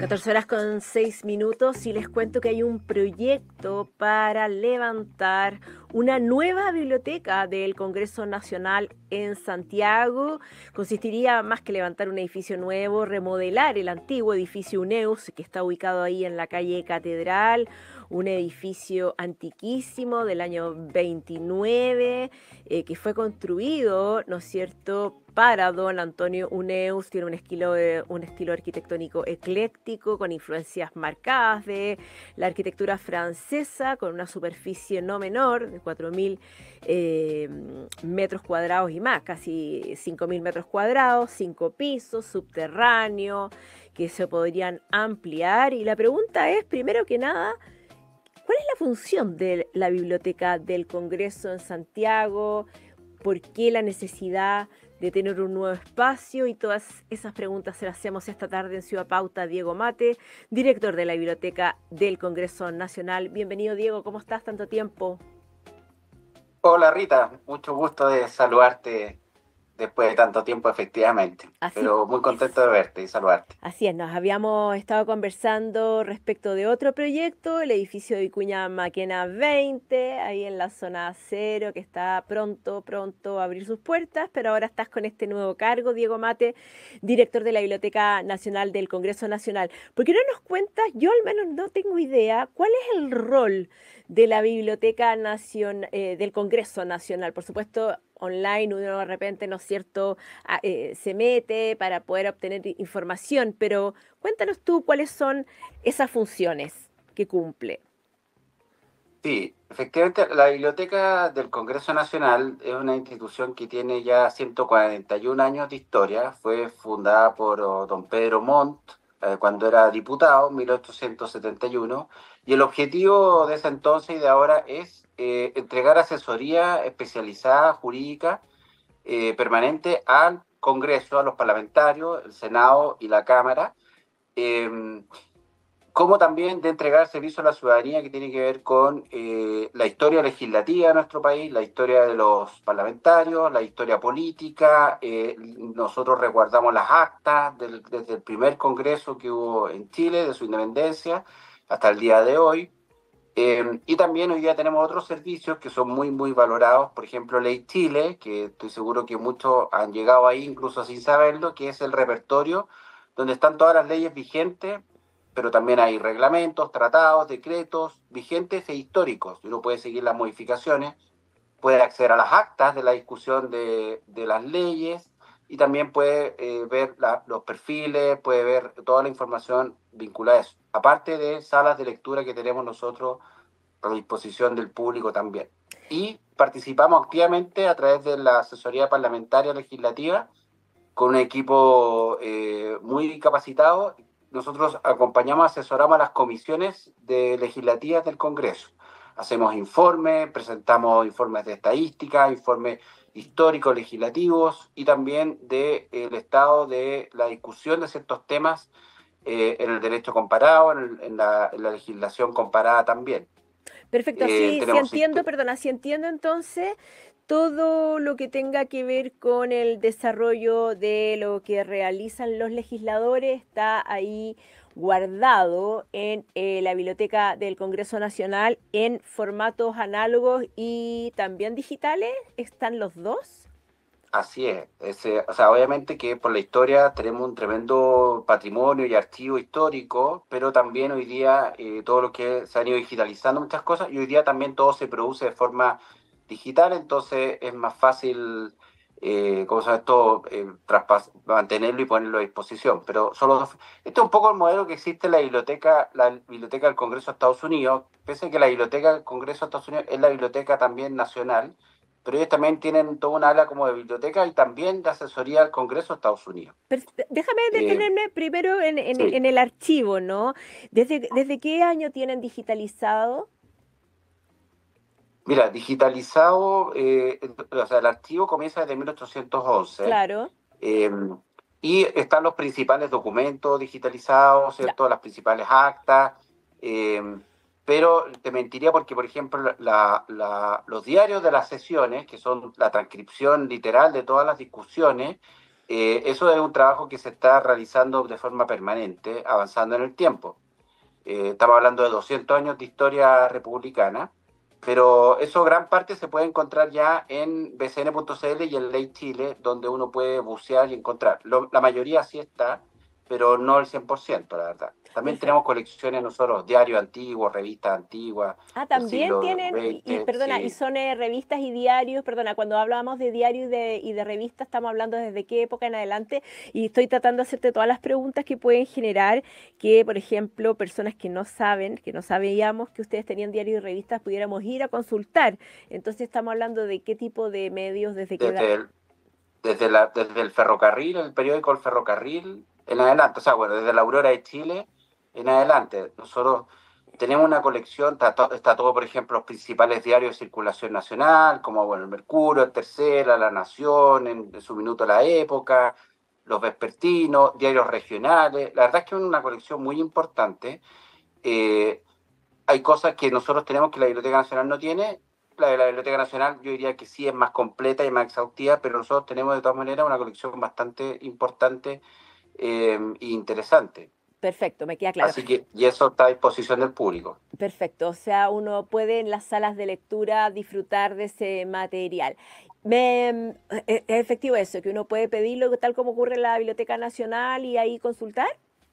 14 horas con 6 minutos y les cuento que hay un proyecto para levantar una nueva biblioteca del Congreso Nacional en Santiago. Consistiría más que levantar un edificio nuevo, remodelar el antiguo edificio UNEUS que está ubicado ahí en la calle Catedral, un edificio antiquísimo del año 29 que fue construido, ¿no es cierto?, para don Antonio Uneus. Tiene un estilo arquitectónico ecléctico con influencias marcadas de la arquitectura francesa, con una superficie no menor de 4.000 metros cuadrados y más, casi 5.000 metros cuadrados, 5 pisos, subterráneo, que se podrían ampliar. Y la pregunta es, primero que nada, ¿cuál es la función de la Biblioteca del Congreso en Santiago? ¿Por qué la necesidad de tener un nuevo espacio? Y todas esas preguntas se las hacemos esta tarde en Ciudad Pauta. Diego Mate, director de la Biblioteca del Congreso Nacional. Bienvenido, Diego, ¿cómo estás? Tanto tiempo. Hola Rita, mucho gusto de saludarte después de tanto tiempo efectivamente, Así pero muy contento es. de verte y saludarte. Así es, nos habíamos estado conversando respecto de otro proyecto, el edificio de Vicuña Maquena 20, ahí en la zona cero, que está pronto a abrir sus puertas, pero ahora estás con este nuevo cargo, Diego Mate, director de la Biblioteca Nacional del Congreso Nacional. ¿Por qué no nos cuentas? Yo al menos no tengo idea, ¿cuál es el rol de la Biblioteca del Congreso Nacional? Por supuesto, online uno de repente, ¿no es cierto?, se mete para poder obtener información, pero cuéntanos tú cuáles son esas funciones que cumple. Sí, efectivamente la Biblioteca del Congreso Nacional es una institución que tiene ya 141 años de historia. Fue fundada por don Pedro Montt cuando era diputado, en 1871, y el objetivo de ese entonces y de ahora es entregar asesoría especializada jurídica permanente al Congreso, a los parlamentarios, el Senado y la Cámara, eh, como también de entregar servicio a la ciudadanía que tiene que ver con la historia legislativa de nuestro país, la historia de los parlamentarios, la historia política. Nosotros resguardamos las actas desde el primer congreso que hubo en Chile, de su independencia, hasta el día de hoy. Y también hoy día tenemos otros servicios que son muy valorados, por ejemplo, Ley Chile, que estoy seguro que muchos han llegado ahí incluso sin saberlo, que es el repertorio donde están todas las leyes vigentes, pero también hay reglamentos, tratados, decretos vigentes e históricos. Y uno puede seguir las modificaciones, puede acceder a las actas de la discusión de las leyes y también puede ver los perfiles, puede ver toda la información vinculada a eso. Aparte de salas de lectura que tenemos nosotros a disposición del público también. Y participamos activamente a través de la asesoría parlamentaria legislativa con un equipo muy capacitado. Nosotros acompañamos, asesoramos a las comisiones legislativas del Congreso. Hacemos informes, presentamos informes de estadística, informes históricos, legislativos y también del estado de la discusión de ciertos temas en el derecho comparado, en la legislación comparada también. Perfecto, así sí Tenemos entiendo, perdona, sí entiendo entonces todo lo que tenga que ver con el desarrollo de lo que realizan los legisladores está ahí guardado en la Biblioteca del Congreso Nacional en formatos análogos y también digitales. ¿Están los dos? Así es. O sea, obviamente que por la historia tenemos un tremendo patrimonio y archivo histórico, pero también hoy día todo lo que se han ido digitalizando muchas cosas y hoy día también todo se produce de forma digital, entonces es más fácil, ¿cómo se llama esto? Mantenerlo y ponerlo a disposición. Pero este es un poco el modelo que existe en la biblioteca del Congreso de Estados Unidos, pese a que la biblioteca del Congreso de Estados Unidos es la biblioteca también nacional, pero ellos también tienen toda una ala como de biblioteca y también de asesoría al Congreso de Estados Unidos. Déjame Eh, detenerme primero sí, en el archivo, ¿no? ¿Desde qué año tienen digitalizado? mira, digitalizado, o sea, el archivo comienza desde 1811 Claro, eh, y están los principales documentos digitalizados, ya. ¿cierto? Las principales actas, eh, pero te mentiría porque, por ejemplo, los diarios de las sesiones, que son la transcripción literal de todas las discusiones, Eso es un trabajo que se está realizando de forma permanente, avanzando en el tiempo. Estamos hablando de 200 años de historia republicana, pero eso gran parte se puede encontrar ya en bcn.cl y en Ley Chile, donde uno puede bucear y encontrar. La mayoría sí está, pero no el 100%, la verdad. También tenemos Perfecto. colecciones nosotros, diarios antiguos, revistas antiguas Ah, del también siglo tienen, XX, perdona, y sí. son revistas y diarios, perdona, cuando hablamos de diario y de revista, estamos hablando desde qué época en adelante, y estoy tratando de hacerte todas las preguntas que pueden generar que, por ejemplo, personas que no saben, que no sabíamos que ustedes tenían diario y revistas, pudiéramos ir a consultar. Entonces estamos hablando de qué tipo de medios, desde qué edad. Desde el, desde el ferrocarril, el periódico El Ferrocarril en adelante, o sea, bueno, desde la Aurora de Chile en adelante. Nosotros tenemos una colección, está todo, por ejemplo, los principales diarios de circulación nacional, como, bueno, el Mercurio, el Tercera, La Nación, en su minuto La Época, los vespertinos, diarios regionales. La verdad es que es una colección muy importante. Eh, Hay cosas que nosotros tenemos que la Biblioteca Nacional no tiene. La de la Biblioteca Nacional yo diría que sí es más completa y más exhaustiva, pero nosotros tenemos de todas maneras una colección bastante importante e interesante. Perfecto, me queda claro. Así que, y eso está a disposición del público. Perfecto, o sea, uno puede en las salas de lectura disfrutar de ese material. Es efectivo eso, que uno puede pedirlo tal como ocurre en la Biblioteca Nacional y ahí consultar.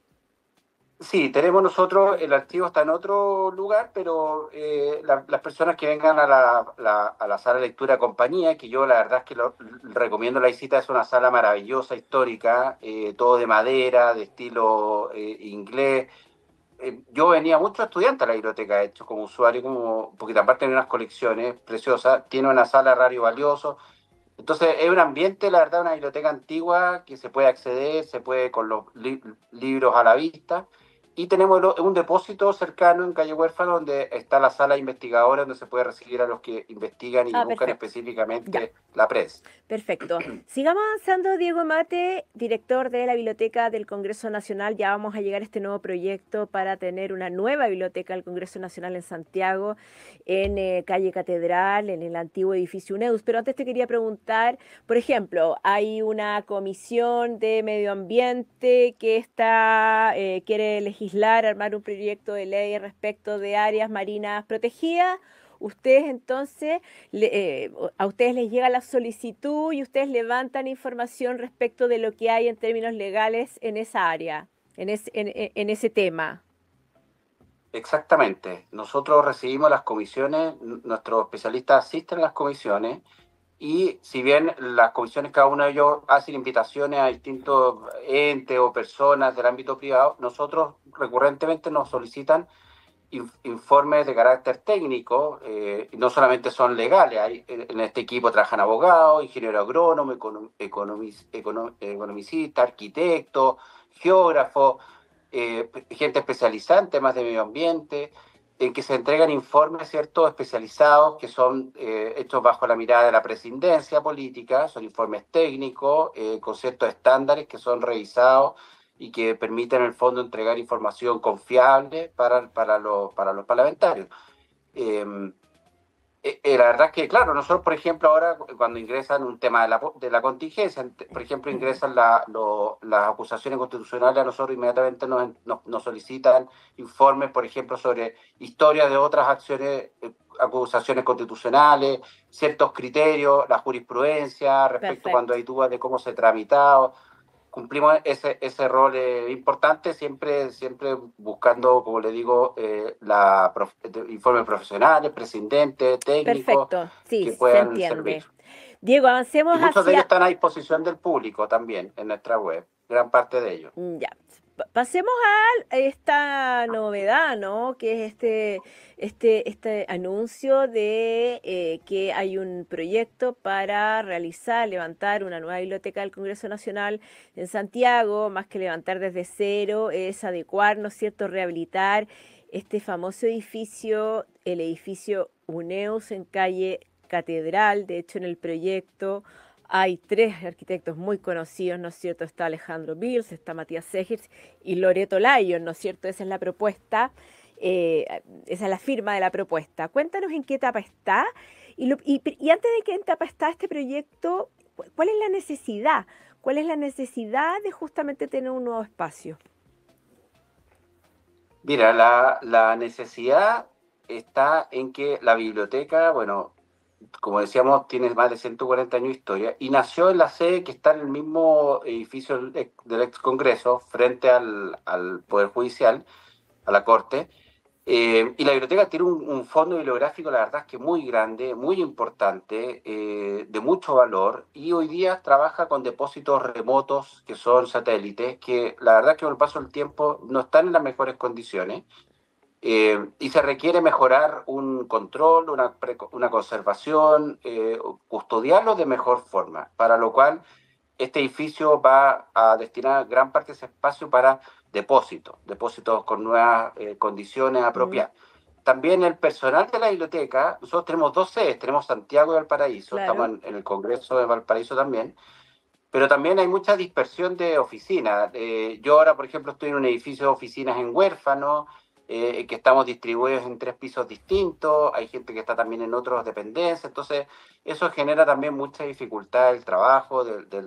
Sí, tenemos nosotros, el archivo está en otro lugar, pero las personas que vengan a a la sala de lectura de compañía, que yo la verdad es que recomiendo la visita, es una sala maravillosa, histórica, todo de madera, de estilo inglés. Yo venía mucho estudiante a la biblioteca, de hecho, como usuario, porque aparte tiene unas colecciones preciosas, tiene una sala de radio valioso. Entonces es un ambiente, la verdad, una biblioteca antigua que se puede acceder, se puede con los libros a la vista. Y tenemos un depósito cercano en Calle Huérfano donde está la sala investigadora donde se puede recibir a los que investigan y Ah, buscan perfecto. Ya. específicamente la prensa. Perfecto. Sigamos avanzando, Diego Mate, director de la Biblioteca del Congreso Nacional. Ya vamos a llegar a este nuevo proyecto para tener una nueva biblioteca del Congreso Nacional en Santiago, en calle Catedral, en el antiguo edificio UNEUS. Pero antes te quería preguntar, por ejemplo, hay una comisión de medio ambiente que quiere legislar, armar un proyecto de ley respecto de áreas marinas protegidas. Ustedes entonces a ustedes les llega la solicitud y ustedes levantan información respecto de lo que hay en términos legales en esa área, en ese tema. Exactamente. Nosotros recibimos las comisiones, nuestros especialistas asisten a las comisiones y si bien las comisiones, cada uno de ellos hacen invitaciones a distintos entes o personas del ámbito privado, nosotros recurrentemente nos solicitan informes de carácter técnico, no solamente son legales, en este equipo trabajan abogados, ingeniero agrónomo, economicista, arquitecto, geógrafo, gente especializada en temas de medio ambiente, en que se entregan informes, ¿cierto?, especializados que son hechos bajo la mirada de la presidencia política, son informes técnicos, con ciertos estándares que son revisados y que permiten en el fondo entregar información confiable para los parlamentarios. Eh, la verdad es que, claro, nosotros, por ejemplo, ahora cuando ingresan un tema de la contingencia, por ejemplo, ingresan las acusaciones constitucionales, a nosotros inmediatamente nos solicitan informes, por ejemplo, sobre historias de otras acciones, acusaciones constitucionales, ciertos criterios, la jurisprudencia, respecto cuando Perfecto. hay dudas de cómo se ha tramitado. Cumplimos ese rol importante, siempre buscando, como le digo, informes profesionales, presidentes, técnicos, Perfecto. Sí, que se puedan servir. entiende. Diego, avancemos Y muchos de ellos hacia. están a disposición del público también en nuestra web, gran parte de ellos. Ya. Pasemos a esta novedad, ¿no? Que es este anuncio de que hay un proyecto para realizar, levantar una nueva biblioteca del Congreso Nacional en Santiago, más que levantar desde cero, es adecuar, ¿no es cierto?, rehabilitar este famoso edificio, el edificio UNEUS en calle Catedral. De hecho, en el proyecto hay tres arquitectos muy conocidos, ¿no es cierto? Está Alejandro Bills, está Matías Segers y Loreto Lyon, ¿no es cierto? Esa es la propuesta, esa es la firma de la propuesta. Cuéntanos en qué etapa está y antes de qué etapa está este proyecto, ¿cuál es la necesidad? ¿Cuál es la necesidad de justamente tener un nuevo espacio? Mira, la necesidad está en que la biblioteca, bueno, como decíamos, tiene más de 140 años de historia y nació en la sede que está en el mismo edificio del ex Congreso, frente al Poder Judicial, a la Corte. Y la biblioteca tiene un fondo bibliográfico, la verdad es que muy grande, muy importante, de mucho valor, y hoy día trabaja con depósitos remotos que son satélites, que la verdad es que con el paso del tiempo no están en las mejores condiciones, y se requiere mejorar un control, una conservación, custodiarlo de mejor forma, para lo cual este edificio va a destinar gran parte de ese espacio para depósitos con nuevas condiciones Mm, apropiadas. También el personal de la biblioteca, nosotros tenemos dos sedes, tenemos Santiago y Valparaíso, estamos claro, en el Congreso de Valparaíso también, pero también hay mucha dispersión de oficinas. Yo ahora, por ejemplo, estoy en un edificio de oficinas en Huérfano, que estamos distribuidos en 3 pisos distintos, hay gente que está también en otras dependencias, entonces eso genera también mucha dificultad del trabajo,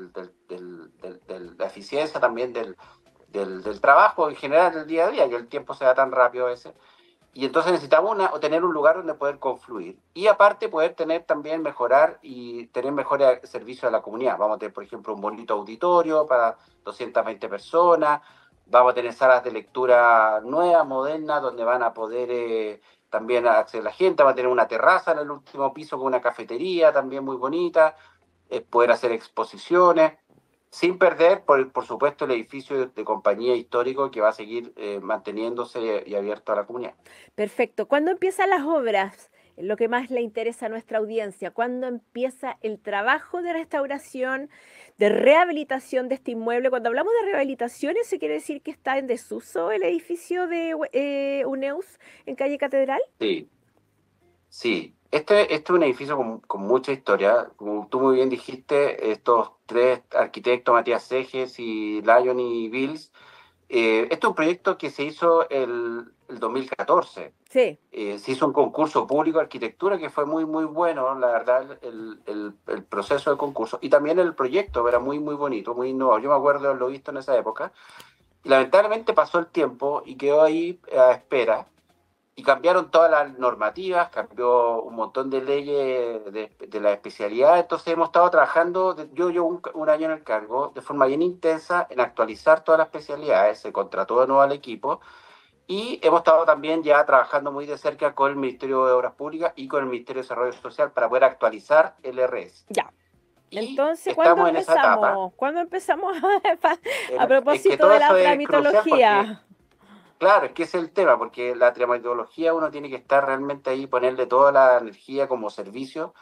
de la eficiencia también del trabajo en general del día a día, que el tiempo se da tan rápido a veces. Y entonces necesitamos tener un lugar donde poder confluir. Y aparte poder tener también, mejorar y tener mejores servicios a la comunidad. Vamos a tener, por ejemplo, un bonito auditorio para 220 personas. Vamos a tener salas de lectura nuevas, modernas, donde van a poder también acceder la gente. Va a tener una terraza en el último piso con una cafetería también muy bonita. Poder hacer exposiciones sin perder, por supuesto, el edificio de compañía histórico que va a seguir manteniéndose y abierto a la comunidad. perfecto. ¿Cuándo empiezan las obras? Lo que más le interesa a nuestra audiencia. ¿Cuándo empieza el trabajo de restauración, de rehabilitación de este inmueble? Cuando hablamos de rehabilitación, ¿eso quiere decir que está en desuso el edificio de UNEUS en calle Catedral? Sí, sí. Este es un edificio con mucha historia. Como tú muy bien dijiste, estos tres arquitectos, Matías Seges y Lyon y Bills, este es un proyecto que se hizo el 2014. Sí. Se hizo un concurso público de arquitectura que fue muy, muy bueno, la verdad, el proceso de concurso. Y también el proyecto era muy, muy bonito, muy innovador. Yo me acuerdo de haberlo visto en esa época. Y lamentablemente pasó el tiempo y quedó ahí a espera. Y cambiaron todas las normativas, cambió un montón de leyes de la especialidad. Entonces hemos estado trabajando, yo llevo un año en el cargo, de forma bien intensa en actualizar todas las especialidades. Se contrató de nuevo al equipo y hemos estado también ya trabajando muy de cerca con el Ministerio de Obras Públicas y con el Ministerio de Desarrollo Social para poder actualizar el RS. Ya. Y Entonces, ¿cuándo estamos en esa etapa. empezamos? ¿Cuándo empezamos a Es que propósito todo de eso la es crucial porque, tramitología? claro, es que ese es el tema, porque la traumatología uno tiene que estar realmente ahí, ponerle toda la energía como servicio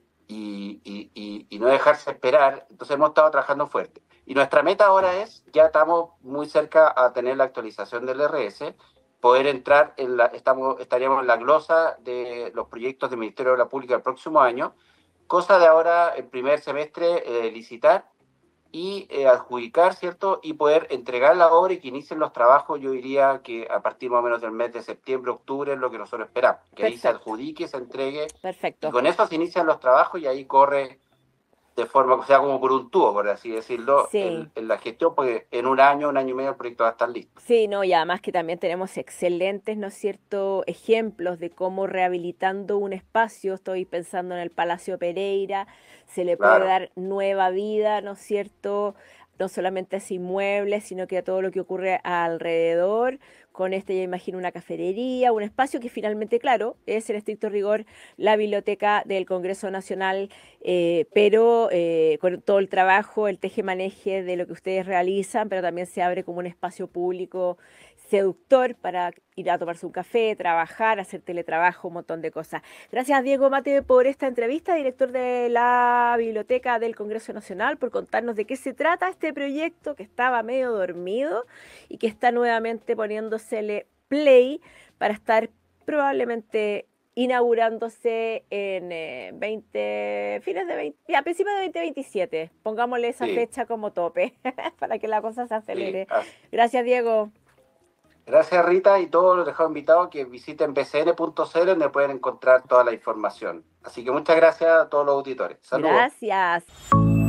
y no dejarse esperar. Entonces hemos estado trabajando fuerte. Y nuestra meta ahora es, ya estamos muy cerca a tener la actualización del RS, poder entrar estaríamos en la glosa de los proyectos del Ministerio de la Pública el próximo año, cosa de ahora, el primer semestre, licitar y adjudicar, ¿cierto? Y poder entregar la obra y que inicien los trabajos, yo diría que a partir más o menos del mes de septiembre, octubre, es lo que nosotros esperamos, que ahí se Perfecto, adjudique, se entregue, y perfecto. con eso se inician los trabajos y ahí corre de forma, o sea, como por un tubo, por así decirlo, Sí. en la gestión, porque en un año y medio el proyecto va a estar listo. Sí, no, y además que también tenemos excelentes, ¿no es cierto?, ejemplos de cómo rehabilitando un espacio, estoy pensando en el Palacio Pereira, se le puede Claro, dar nueva vida, ¿no es cierto?, no solamente a ese inmueble, sino que a todo lo que ocurre alrededor. Con este ya imagino una cafetería, un espacio que finalmente, claro, es en estricto rigor la biblioteca del Congreso Nacional, pero con todo el trabajo, el teje-maneje de lo que ustedes realizan, pero también se abre como un espacio público seductor para ir a tomarse un café, trabajar, hacer teletrabajo, un montón de cosas. Gracias, Diego Mate, por esta entrevista, director de la Biblioteca del Congreso Nacional, por contarnos de qué se trata este proyecto que estaba medio dormido y que está nuevamente poniéndosele play para estar probablemente inaugurándose en 20, fines de 20, a principios de 2027. Pongámosle esa sí, fecha como tope para que la cosa se sí. acelere. Gracias, Diego. Gracias, Rita, y todos los dejo invitados que visiten bcn.cl donde pueden encontrar toda la información. Así que muchas gracias a todos los auditores. Saludos. Gracias.